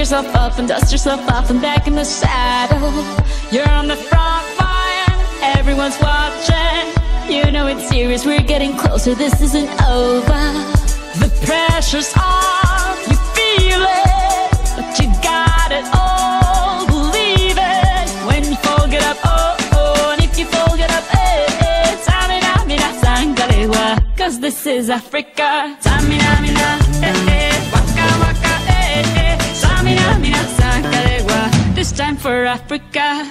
yourself up and dust yourself off and back in the saddle. You're on the front line, everyone's watching. You know it's serious, we're getting closer, this isn't over. The pressure's on, you feel it, but you got it all, believe it. When you fall, get up, oh, oh, and if you fall, get up, eh, eh. Samina, mina, sangalewa, cause this is Africa. Samina, mina, eh, eh, waka, waka, eh, eh. Samina, mina, sangalewa, this time for Africa.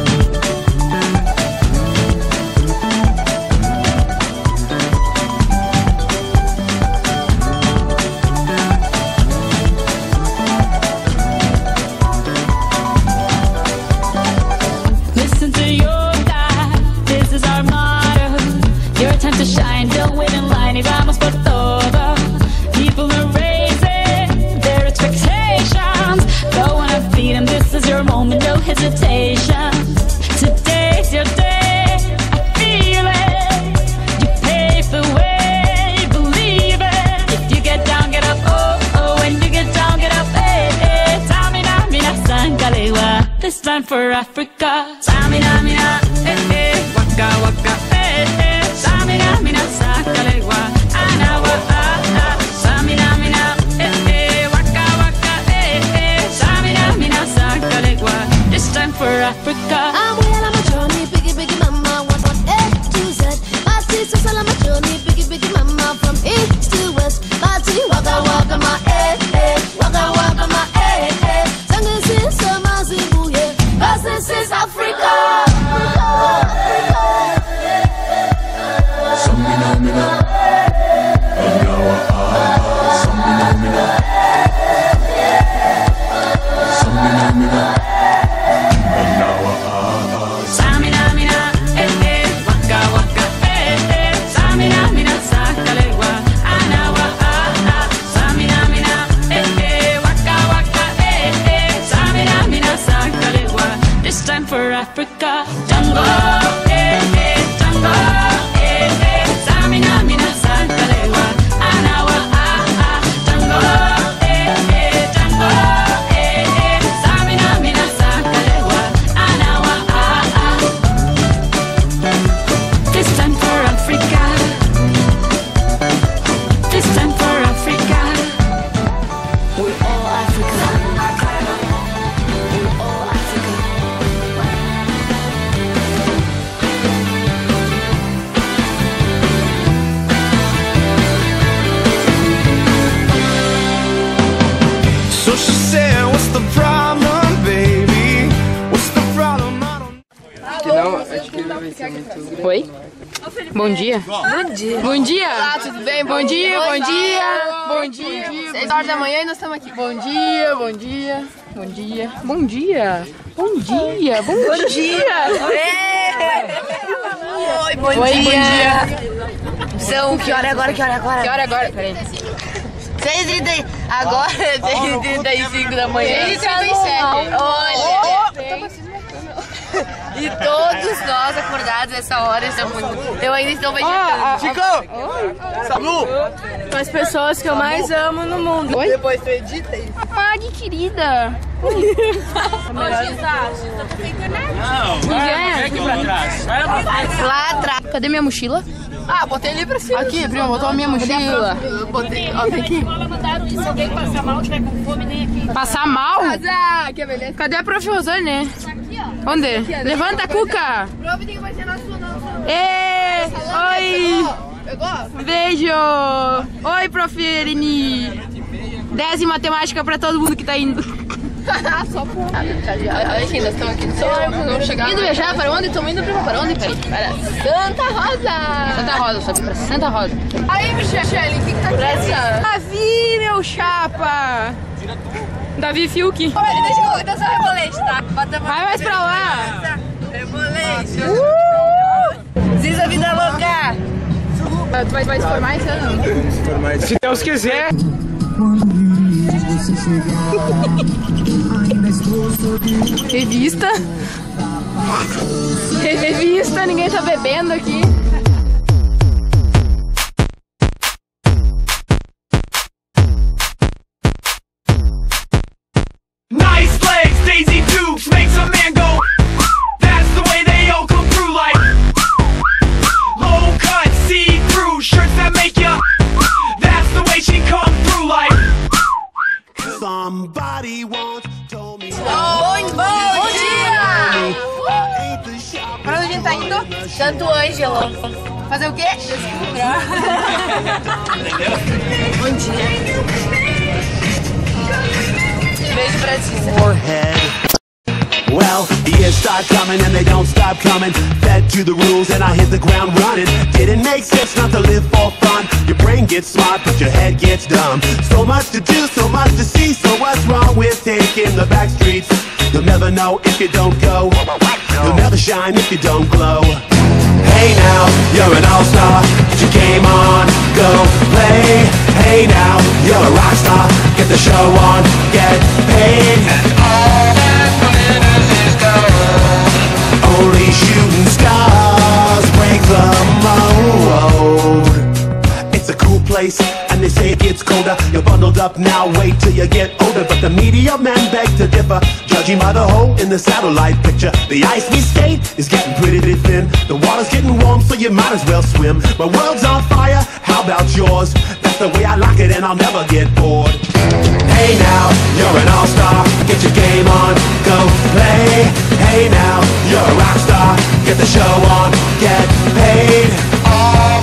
Time to shine, don't wait in line, y vamos por todo. People are raising their expectations. Go on and feed them, this is your moment, no hesitation. Today's your day, I feel it. You pave the way, believe it. If you get down, get up, oh, oh. When you get down, get up, eh, eh. Tamina, mina, sangalewa, this time for Africa. Tamina, mina, eh, eh. Waka, waka, eh, eh. Samina, mina, sangalewa, anawa, ah, ah. Samina, mina, eh, eh. Waka, waka, eh, eh. Samina, mina, sangalewa, this time for Africa. I'm well on my journey, biggie, biggie mama, one from A to Z. My sisters all on my journey, biggie, biggie mama, from east to west. My tea, waka, waka, my eh, eh. Waka, waka, my eh, eh. Sangin' since summer, Zimbabwe, cause this is Africa. For Africa, Tango, eh, eh, Tango, eh, eh. Samina, mina, sangalewa, anawa, ah, ah. Tango, eh, eh, Tango, eh, eh. Samina, mina, sangalewa, anawa, ah, ah. This time for Africa. This time for Africa. We're all Africa. We're all Africa. Oi? Bom dia. Bom dia. Bom dia. Olá, tudo bem? Bom dia, bom dia. Bom dia. 6 horas da manhã e nós estamos aqui. Bom dia, bom dia. Bom dia. Bom dia. Bom dia. Bom dia. Oi, bom dia. São, que hora é agora? Que hora é agora? Que hora é agora? Peraí. 6h30. Agora é 6h35 da manhã. 6h37. Olha. E todos nós acordados essa hora estamos. Eu ainda estou vegetando. Chico! Salu! São as pessoas que eu mais amo no mundo. Oi? Depois tu edita isso. Mari, querida. Não, aqui pra trás. Lá atrás. Cadê minha mochila? Ah, botei ali pra cima. Aqui, prima, botou a minha mochila. Eu botei, ó, tem aqui. Mandaram que se alguém passar mal, tiver com fome, nem aqui. Passar mal? Ah, que beleza. Cadê a prof. Rosane? Aqui, ó. Onde? Levanta a cuca. Prova tem que fazer na sua, não. Ê! Oi! Pegou? Beijo! Oi, prof. Eleni! 10 em matemática pra todo mundo que tá indo. Só por... Olha aqui, nós estamos aqui. Só vamos chegar. Indo viajar para onde? Estamos indo para onde? Para Santa Rosa! Santa Rosa, sobe pra Santa Rosa. Aí, Michele, o que tá aqui? Davi, meu chapa! Davi Fiuk. Olha, deixa eu colocar só rebolete, tá? Vai mais pra lá! Rebolete! Ziza Vida Louca! Tu vai se formar esse ano? Se Deus quiser. Revista. Revista, ninguém tá bebendo aqui. Santo Ângelo. Fazer o quê? Bom dia. Beijo pra ti. Well, the years start coming and they don't stop coming. Fed to the rules and I hit the ground running. Didn't make sense not to live for fun. Your brain gets smart but your head gets dumb. So much to do, so much to see. So what's wrong with taking the back streets? You'll never know if you don't go. You'll never shine if you don't glow. Hey now, you're an all-star. Get your game on, go play. Hey now, you're a rock star. Get the show on, get paid. And all that glitters is gold. Only shooting stars break the mold. It's a cool place, and they say it gets colder. You're bundled up now, wait till you get older. But the media men beg to differ, judging by the hole in the satellite picture. The ice we skate is getting pretty thin. The water's getting warm, so you might as well swim. My world's on fire, how about yours? That's the way I like it, and I'll never get bored. Hey now, you're an all-star. Get your game on, go play. Hey now, you're a rock star. Get the show on, get paid.